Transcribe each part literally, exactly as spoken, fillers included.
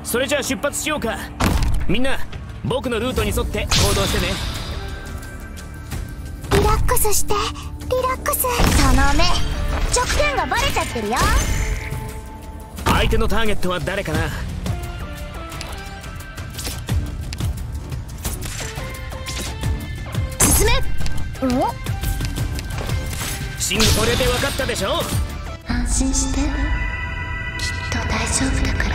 それじゃあ出発しようか。みんな僕のルートに沿って行動してね。 リラックスして、リラックス。その目、直線がバレちゃってるよ。 相手のターゲットは誰かな。 進め。お、 シン、これで分かったでしょ。 安心して、きっと大丈夫だから。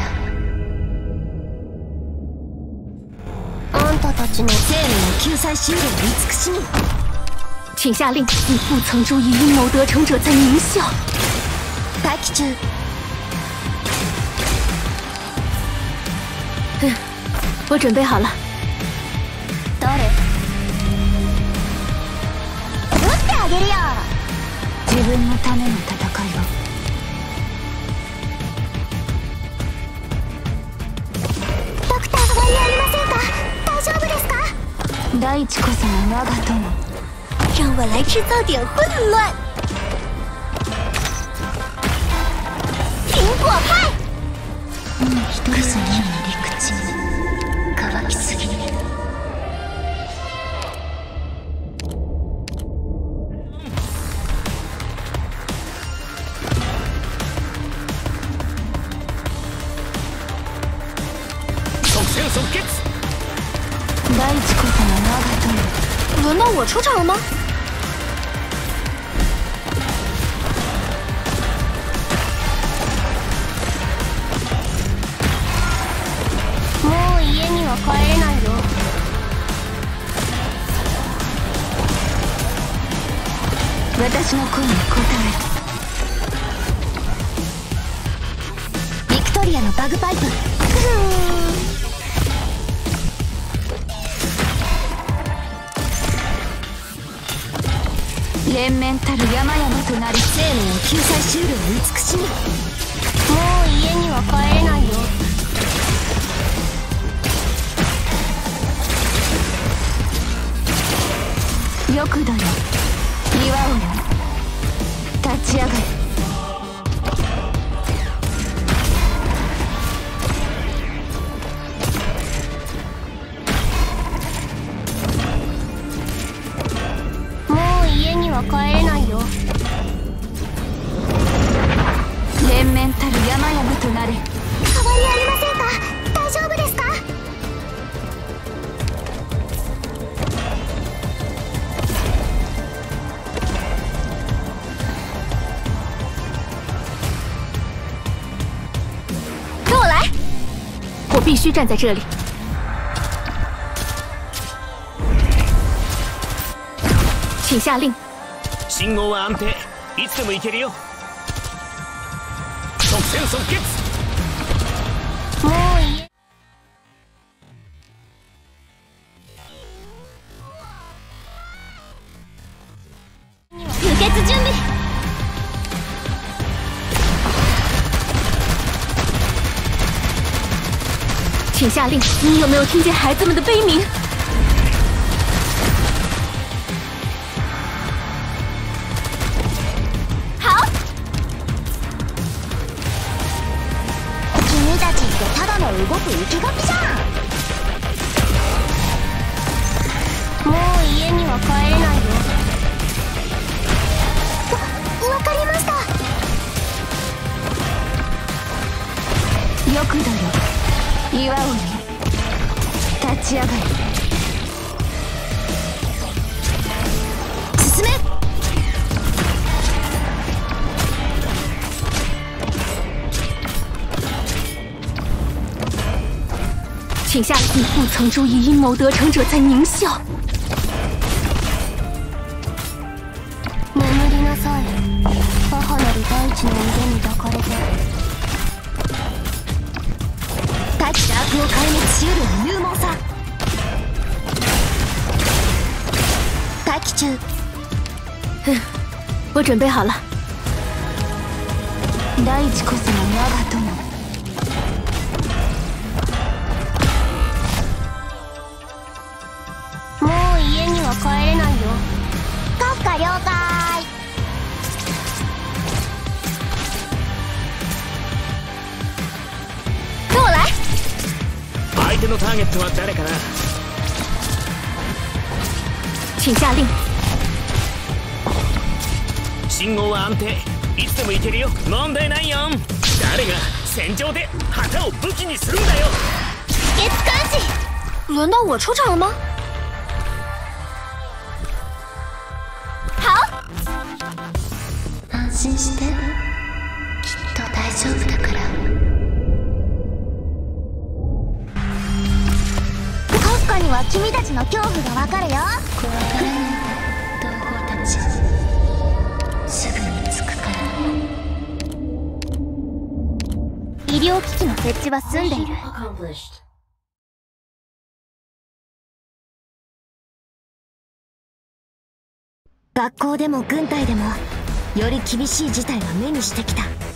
あんたたちの生命を救済しうる慈しみ。 请下令，你不曾注意阴谋得逞者在狞笑。 待機中。 嗯，我准备好了。 誰？撃ってあげるよ。自分のための戦いを。ドクター、不安にありませんか？大丈夫ですか？大地こそが我が友。让我来制造点混乱。苹果派。もう一人じゃないの理屈乾きすぎ。 即戦即決。 大地こそが我が友。轮到我出场了吗？もう家には帰れないよ。私の声に応える。ビクトリアのバグパイプ。連綿たる山々となり生命を救済しうる慈しみ。もう家には帰れないよ。玉土よ、岩尾よ、立ち上がれ。帰れないよ。連綿たる山々となれ。変わりありませんか？大丈夫ですか？ 跟我来，我必须站在这里。请下令。 信号は安定。いつでも行けるよ。即戦即決。 もういい。輸血準備。 请下令，你有没有听见孩子们的悲鸣？動く生き神じゃん。もう家には帰れないよ。わ、わかりました。玉土よ、岩尾よ、立ち上がれ。進め。请下，你不曾注意阴谋得逞者在狞笑。 眠りなさい。母なる大地の腕に抱かれて。大気で悪を壊滅しうる勇猛さ。待機中。 嗯，我准备好了。 大地こそが我が友。帰れないよ。閣下了解。 跟我来。 のターゲットは誰かな。 请下令。 信号は安定、いつでも行けるよ。問題ないよ。誰が戦場で旗を武器にするんだよ。 月監視， 轮到我出场了吗？ 好，安心して、きっと大丈夫だから。カフカには君たちの恐怖がわかるよ。怖がらないで、同胞たち。すぐに着くから。医療機器の設置は済んでいる。学校でも軍隊でもより厳しい事態は目にしてきた。